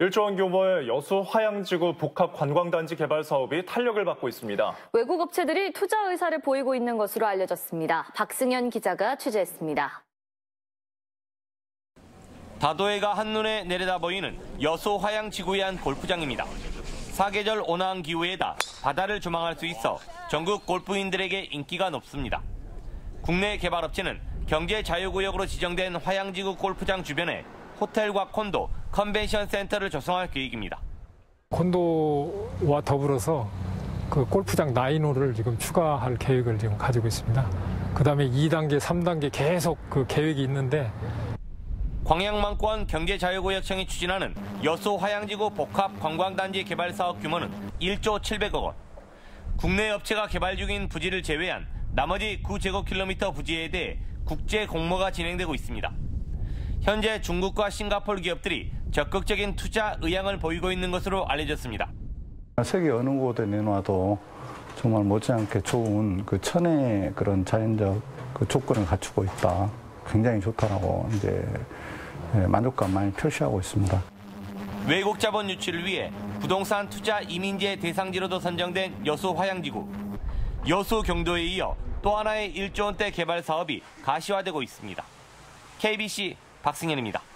1조 원 규모의 여수 화양지구 복합관광단지 개발 사업이 탄력을 받고 있습니다. 외국 업체들이 투자 의사를 보이고 있는 것으로 알려졌습니다. 박승현 기자가 취재했습니다. 다도해가 한눈에 내려다 보이는 여수 화양지구의 한 골프장입니다. 사계절 온화한 기후에다 바다를 조망할 수 있어 전국 골프인들에게 인기가 높습니다. 국내 개발업체는 경제자유구역으로 지정된 화양지구 골프장 주변에 호텔과 콘도, 컨벤션 센터를 조성할 계획입니다. 콘도와 더불어서 그 골프장 9홀을 지금 추가할 계획을 지금 가지고 있습니다. 그다음에 2단계, 3단계 계속 그 계획이 있는데 광양망권 경제자유구역청이 추진하는 여수 화양지구 복합관광단지 개발 사업 규모는 1조 700억 원. 국내 업체가 개발 중인 부지를 제외한 나머지 9제곱킬로미터 부지에 대해 국제 공모가 진행되고 있습니다. 현재 중국과 싱가포르 기업들이 적극적인 투자 의향을 보이고 있는 것으로 알려졌습니다. 세계 어느 곳에 내놔도 정말 못지않게 좋은 그 천혜의 그런 자연적 그 조건을 갖추고 있다. 굉장히 좋다라고 이제 만족감 많이 표시하고 있습니다. 외국 자본 유치를 위해 부동산 투자 이민지의 대상지로도 선정된 여수 화양지구. 여수 경도에 이어 또 하나의 1조 원대 개발 사업이 가시화되고 있습니다. KBC 박승현입니다.